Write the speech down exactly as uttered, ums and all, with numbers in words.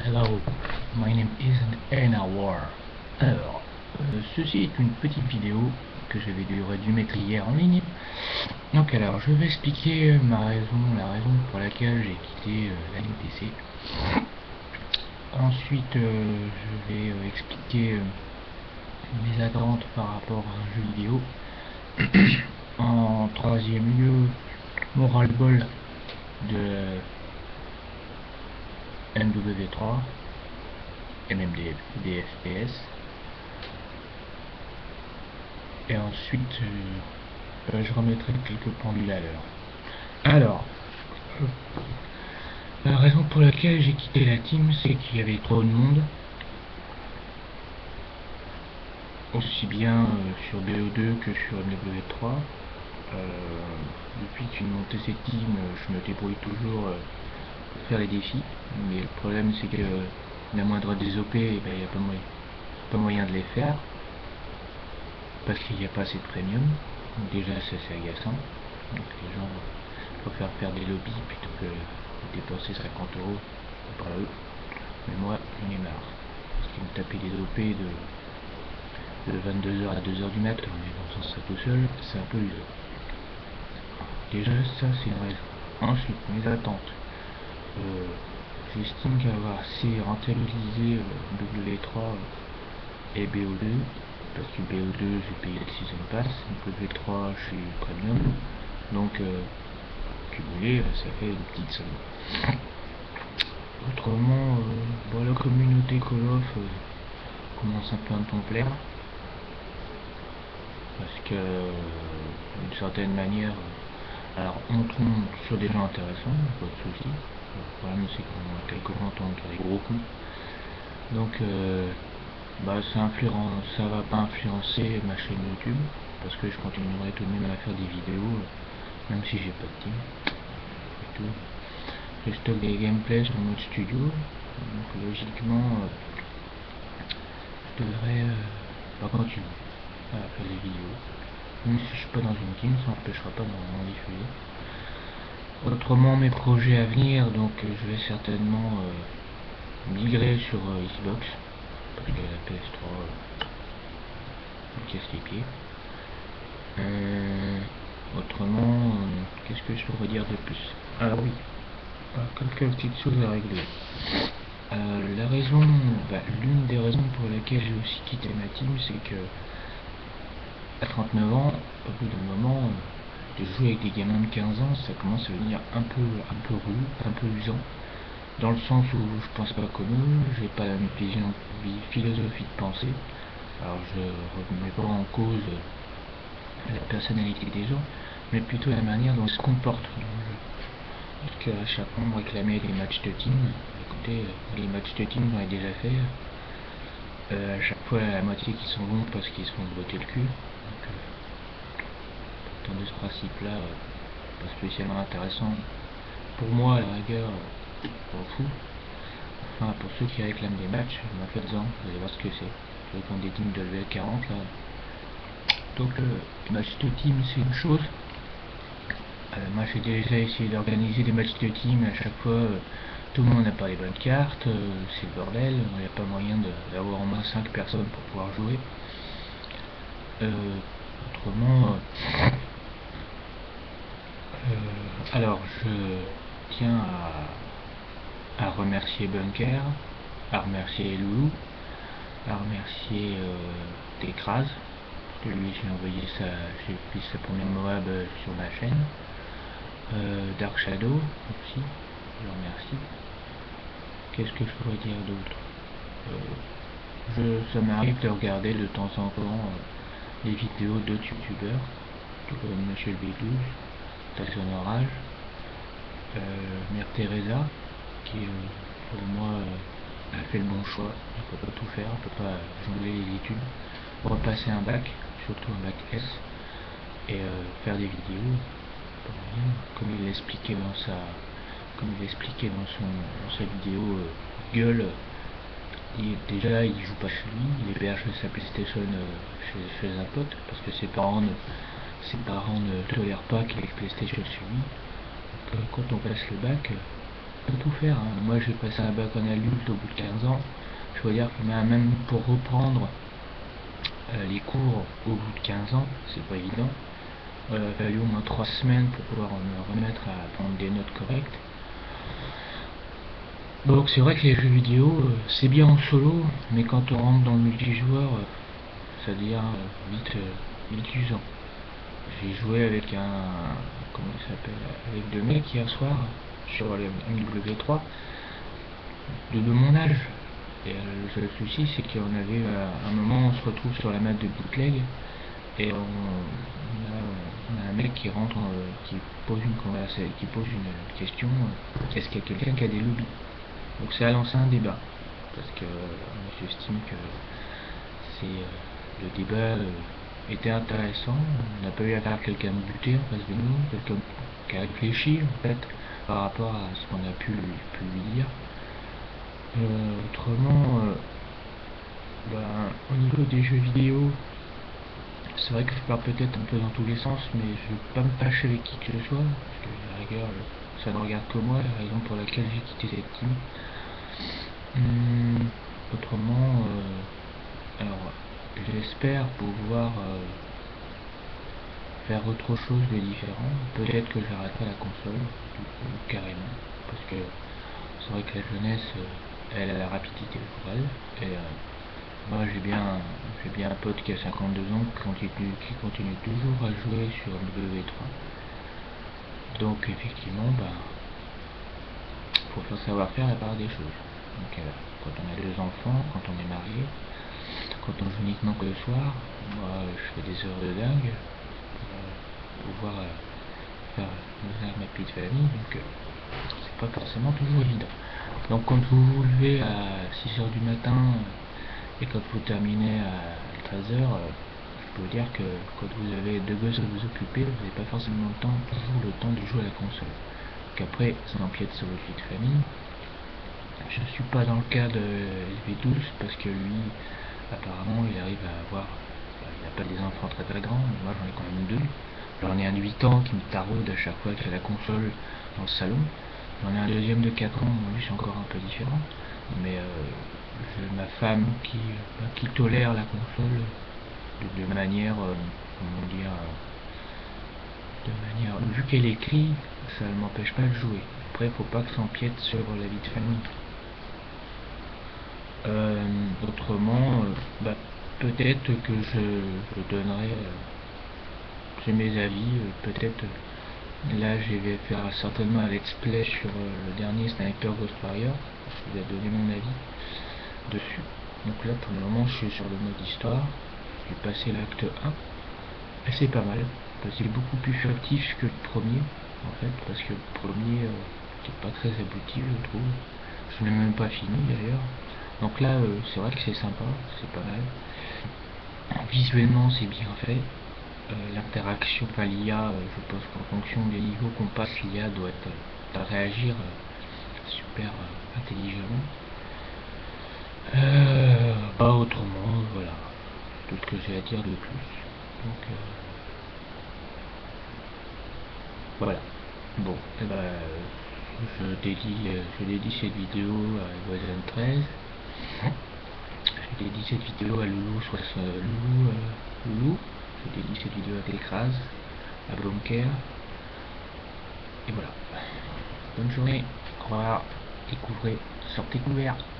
Hello, my name isn't Anna War. Alors, euh, ceci est une petite vidéo que j'avais dû mettre hier en ligne. Donc alors, je vais expliquer ma raison, la raison pour laquelle j'ai quitté euh, la N P C. Ensuite, euh, je vais euh, expliquer euh, mes attentes par rapport à un jeu vidéo. En troisième lieu, mon ras-le-bol de M W trois et même des, des F P S. Et ensuite, euh, je remettrai quelques pendules à l'heure. Alors, euh, la raison pour laquelle j'ai quitté la team, c'est qu'il y avait trop de monde. Aussi bien euh, sur B O deux que sur M W trois. Euh, depuis qu'une montée cette team, je me débrouille toujours euh, pour faire les défis. Mais le problème, c'est que euh, la moindre des O P, il ben, n'y a pas moyen, pas moyen de les faire. Parce qu'il n'y a pas assez de premium. Donc déjà, c'est assez agaçant. Donc les gens préfèrent faire des lobbies plutôt que de dépenser cinquante euros par eux. Mais moi, j'en ai marre. Parce qu'ils me tapaient des O P de, de vingt-deux heures à deux heures du matin, mais dans ça tout seul, c'est un peu usant. Déjà, ça, c'est une raison. Ensuite, mes attentes. Euh, J'estime qu'avoir assez rentabilisé euh, W trois et B O deux, parce que B O deux j'ai payé le Season Pass, W trois je suis Premium, donc euh, cumulé ça fait une petite somme. Autrement, euh, bon, la communauté Call of euh, commence un peu à me ton plaire, parce que euh, d'une certaine manière, euh, alors on tombe sur des gens intéressants, pas de soucis. Le problème c'est qu'on a quelques gens tombent sur des gros coups, donc euh, bah ça, influence, ça va pas influencer ma chaîne YouTube, parce que je continuerai tout de même à faire des vidéos, même si j'ai pas de team. Et tout. Je stocke des gameplays sur le mode studio, donc logiquement, euh, je devrais euh, pas continuer à faire des vidéos. Même si je suis pas dans une team, ça n'empêchera pas d'en diffuser. Autrement, mes projets à venir, donc euh, je vais certainement euh, migrer sur euh, Xbox, parce que la P S trois euh, me casse les pieds. Euh, autrement, euh, qu'est-ce que je pourrais dire de plus? Ah oui, quelques petites choses à régler. Euh, la raison, bah, l'une des raisons pour laquelle j'ai aussi quitté ma team, c'est que à trente-neuf ans, au bout d'un moment, euh, de jouer avec des gamins de quinze ans, ça commence à devenir un peu, un peu rude, un peu usant, dans le sens où je pense pas comme eux, j'ai pas la même vision, philosophie de pensée. Alors je remets pas en cause la personnalité des gens, mais plutôt la manière dont ils se comportent dans le jeu. Parce qu'à chaque fois on réclamait les matchs de team, écoutez, les matchs de team j'en ai déjà fait, euh, à chaque fois la moitié qui sont bons parce qu'ils se font botter le cul. Donc, euh, partant de ce principe là, euh, pas spécialement intéressant pour moi, à la rigueur, euh, je m'en fous. Enfin, pour ceux qui réclament des matchs, en faites-en, vous allez voir ce que c'est. Je réclame des teams de level quarante là. Donc euh, match de team c'est une chose. Euh, moi j'ai déjà essayé d'organiser des matchs de team, à chaque fois euh, tout le monde n'a pas les bonnes cartes, euh, c'est le bordel, il n'y a pas moyen d'avoir au moins cinq personnes pour pouvoir jouer. Euh, autrement, euh, euh, alors je tiens à, à remercier Bunker, à remercier Loulou, à remercier euh, Décrase. Lui j'ai envoyé sa, j'ai fait sa première Moab sur ma chaîne. Euh, Dark Shadow aussi, je remercie. Qu'est-ce que je pourrais dire d'autre? euh, Ça m'arrive de regarder de temps en temps euh, des vidéos d'autres youtubeurs, tout comme Monsieur B douze, Station Orage, euh, Mère Teresa, qui euh, pour moi euh, a fait le bon choix. On peut pas tout faire, on peut pas jongler les études, repasser un bac, surtout un bac S, et euh, faire des vidéos, comme il l'expliquait dans sa comme il l'expliquait dans son dans sa vidéo euh, gueule. Il, déjà il joue pas chez lui, il héberge sa PlayStation euh, chez, chez un pote parce que ses parents ne, ses parents ne tolèrent pas qu'il ait PlayStation chez lui. Donc, euh, quand on passe le bac, euh, peut tout faire, hein. Moi j'ai passé un bac en adulte au bout de quinze ans. Je veux dire que même pour reprendre euh, les cours au bout de quinze ans, c'est pas évident. Euh, il a fallu au moins trois semaines pour pouvoir me remettre à prendre des notes correctes. Donc c'est vrai que les jeux vidéo, euh, c'est bien en solo, mais quand on rentre dans le multijoueur, euh, ça devient euh, vite, euh, vite usant. J'ai joué avec un, comment il s'appelle, avec deux mecs hier soir sur le M W trois de, de mon âge. Et euh, le seul souci, c'est qu'on avait euh, un moment, on se retrouve sur la map de bootleg et on, on, a, on a un mec qui rentre, euh, qui pose une conversation, qui pose une question. Euh, Est-ce qu'il y a quelqu'un qui a des lobbies? Donc ça a lancé un débat parce que euh, j'estime que c'est euh, le débat euh, était intéressant. On n'a pas eu à faire quelqu'un de buté en face de nous, quelqu'un qui a réfléchi en fait par rapport à ce qu'on a pu lui, pu lui dire. Euh, autrement, euh, ben, au niveau des jeux vidéo, c'est vrai que je pars peut-être un peu dans tous les sens, mais je ne veux pas me fâcher avec qui que ce soit, parce que la rigueur, ça ne regarde que moi, la raison pour laquelle j'ai quitté cette team. Hum, autrement, euh, alors j'espère pouvoir euh, faire autre chose de différent. Peut-être que j'arrêterai la console, du coup, carrément, parce que c'est vrai que la jeunesse, euh, elle a la rapidité pour elle. Et euh, moi j'ai bien, j'ai bien un pote qui a cinquante-deux ans qui continue, qui continue toujours à jouer sur W trois. Donc effectivement, bah, faut faire savoir faire la part des choses. Donc euh, quand on a deux enfants, quand on est marié, quand on joue uniquement que le soir, moi je fais des heures de dingue pour euh, pouvoir euh, faire nourrir ma petite famille, donc euh, c'est pas forcément toujours évident. Donc quand vous vous levez à six heures du matin euh, et quand vous terminez à treize heures, euh, je peux vous dire que quand vous avez deux gosses à vous occuper, vous n'avez pas forcément le temps, toujours le temps de jouer à la console. Donc après, ça empiète sur votre vie de famille. Je ne suis pas dans le cas de S V douze parce que lui, apparemment, il arrive à avoir, il n'a pas des enfants très très grands, mais moi j'en ai quand même deux. J'en ai un de huit ans qui me taraude à chaque fois qu'il y a la console dans le salon. J'en ai un deuxième de quatre ans, lui c'est encore un peu différent. Mais euh, j'ai ma femme qui, euh, qui tolère la console de, de manière, euh, comment dire, euh, de manière, vu qu'elle écrit, ça ne m'empêche pas de jouer. Après, il ne faut pas que ça empiète sur la vie de famille. Euh, autrement, euh, bah, peut-être que je, je donnerai euh, mes avis, euh, peut-être euh, là je vais faire certainement un let's play sur euh, le dernier Sniper Ghost Warrior, je vais donner mon avis dessus. Donc là pour le moment je suis sur le mode histoire, j'ai passé l'acte un, et c'est pas mal, parce qu'il est beaucoup plus furtif que le premier, en fait, parce que le premier euh, n'était pas très abouti je trouve, je n'ai même pas fini d'ailleurs. Donc là, euh, c'est vrai que c'est sympa, c'est pas mal. Visuellement, c'est bien fait. Euh, L'interaction, enfin l'I A, euh, je pense qu'en fonction des niveaux qu'on passe, l'I A doit être, doit réagir euh, super euh, intelligemment. Euh, bah autrement, voilà, tout ce que j'ai à dire de plus. Donc euh, voilà. Bon, eh ben, je dédie, euh, je dédie cette vidéo à Voisin treize. Je dédie cette vidéo à Loulou, soit Loulou, euh, Loulou. Je dédie cette vidéo à Télécrase, à Blomker. Et voilà. Bonne journée. Au revoir. Découvrez, sortez couverts.